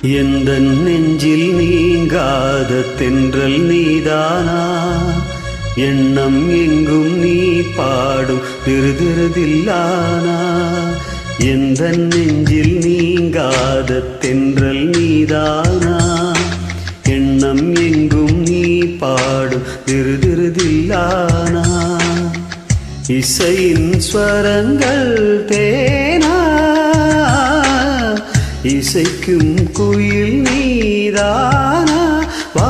எந்தன் நெஞ்சில் நீங்காத தென்றல் நீதானா, எண்ணம் எங்கும் நீ பாடும் திருதிருதில்லானா. எந்தன் நெஞ்சில் நீங்காத தென்றல் நீதானா, எண்ணம் எங்கும் நீ பாடும் திருதிருதில்லானா. இசையின் ஸ்வரங்கள் தேனா, இசைக்கும் குயில் நீதானா. வா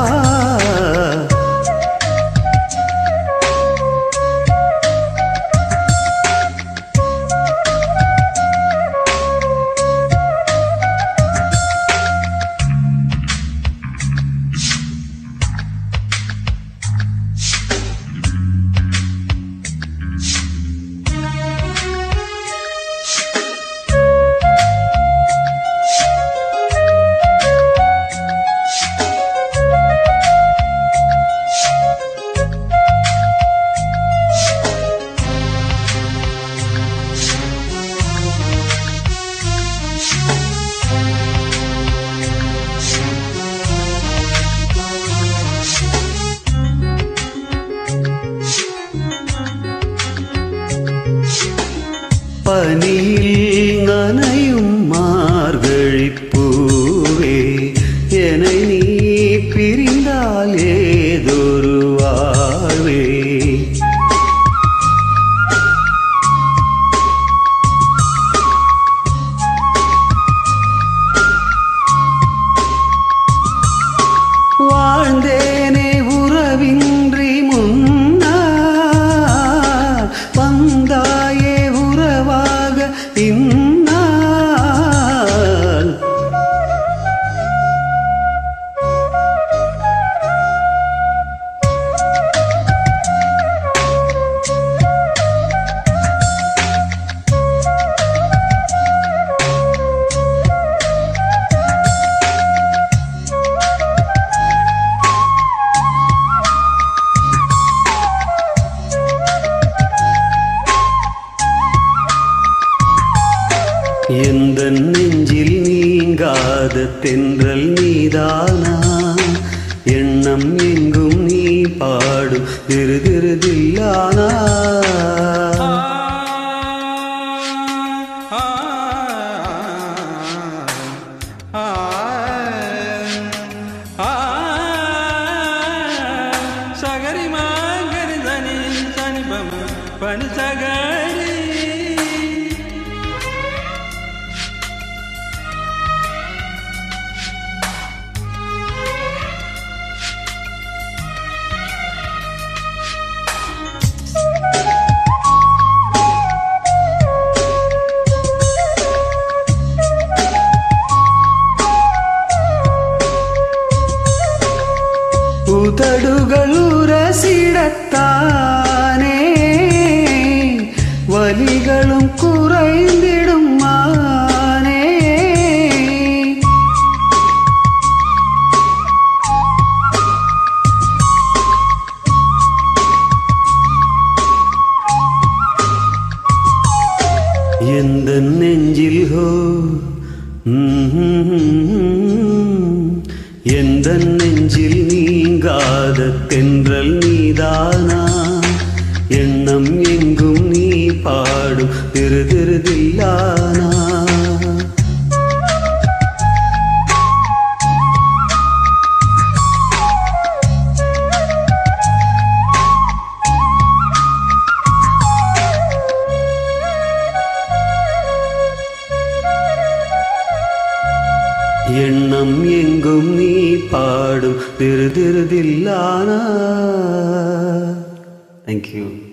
பனியில் நனையும் மார்கழிப் பூவே, என்னை நீ பிரிந்தால் ஏதொரு வாழ்வே. வாழ்ந்தேனே உறவின்றி முன்னால், வந்தாயே இந்நாள். எந்தன் நெஞ்சில் நீங்காத தென்றல் நீதானா, எண்ணம் எங்கும் நீ பாடும் திருதிருதில்லானா. சகரி மாங்கரி தனி தனி பம பனி சகரி. உதடுகள் உரசிடத்தானே வலிகளும் குறைந்திடும் மானே. எந்தன் நெஞ்சில் ஹோ எந்தன் நெஞ்சில் நீங்காத தென்றல் நீதானா, எண்ணம் எங்கும் நீ பாடும் திருதிருதில்லானா. எண்ணம் எங்கும் நீ பாடும் திருதிருதில்லானா. Thank you.